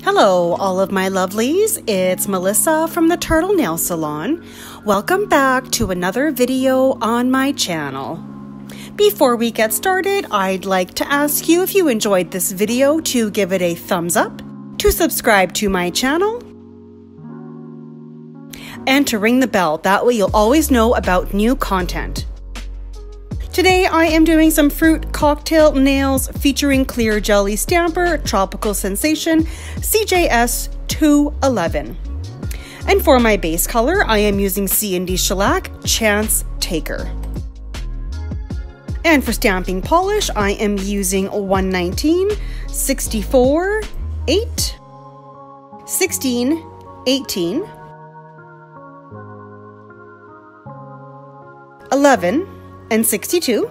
Hello, all of my lovelies. It's Melissa from the Turtle Nail Salon. Welcome back to another video on my channel. Before we get started, I'd like to ask you if you enjoyed this video to give it a thumbs up, to subscribe to my channel, and to ring the bell. That way you'll always know about new content. Today I am doing some fruit cocktail nails featuring Clear Jelly Stamper Tropical Sensation CJS 211. And for my base color, I am using C&D Shellac Chance Taker. And for stamping polish, I am using 119, 64, 8, 16, 18, 11, and 62,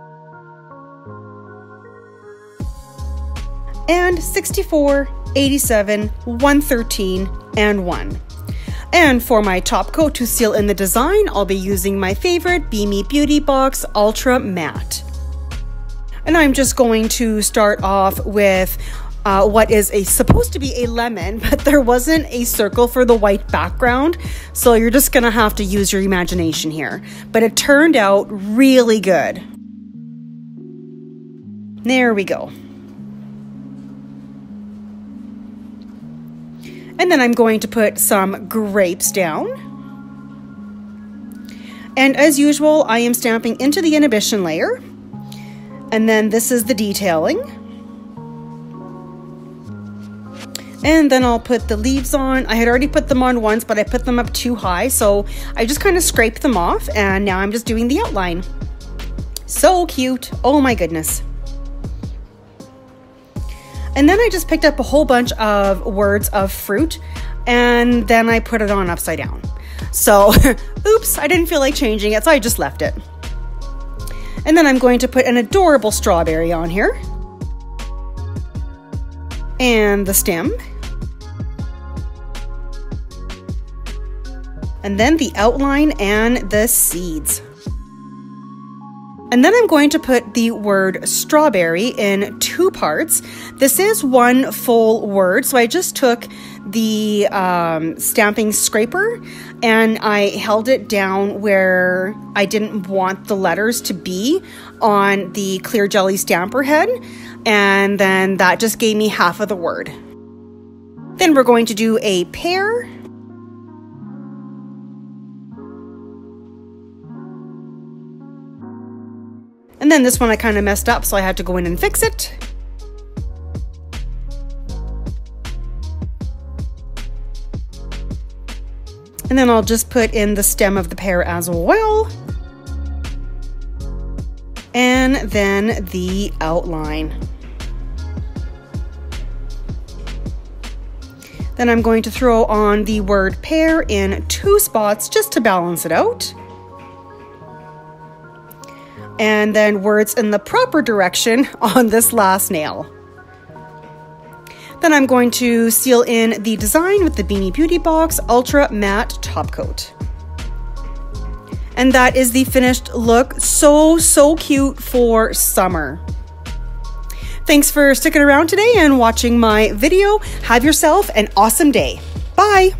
and 64, 87, 113, and 1. And for my top coat to seal in the design, I'll be using my favorite Beamy Beauty Box Ultra Matte. And I'm just going to start off with what is supposed to be a lemon, but there wasn't a circle for the white background, so you're just gonna have to use your imagination here. But it turned out really good. There we go. And then I'm going to put some grapes down. And as usual, I am stamping into the inhibition layer. And then this is the detailing. And then I'll put the leaves on. I had already put them on once, but I put them up too high, so I just kind of scraped them off, and now I'm just doing the outline. So cute. Oh my goodness. And then I just picked up a whole bunch of words of fruit, and then I put it on upside down. So, oops, I didn't feel like changing it, so I just left it. And then I'm going to put an adorable strawberry on here. And the stem. And then the outline and the seeds. And then I'm going to put the word strawberry in 2 parts. This is 1 full word, so I just took the stamping scraper and I held it down where I didn't want the letters to be on the Clear Jelly Stamper head, and then that just gave me half of the word. Then we're going to do a pear. And then this one I kind of messed up, so I had to go in and fix it. And then I'll just put in the stem of the pear as well. And then the outline. Then I'm going to throw on the word pear in 2 spots just to balance it out. And then words in the proper direction on this last nail. Then I'm going to seal in the design with the Beamy Beauty Box Ultra Matte Top Coat. And that is the finished look. So cute for summer. Thanks for sticking around today and watching my video. Have yourself an awesome day. Bye.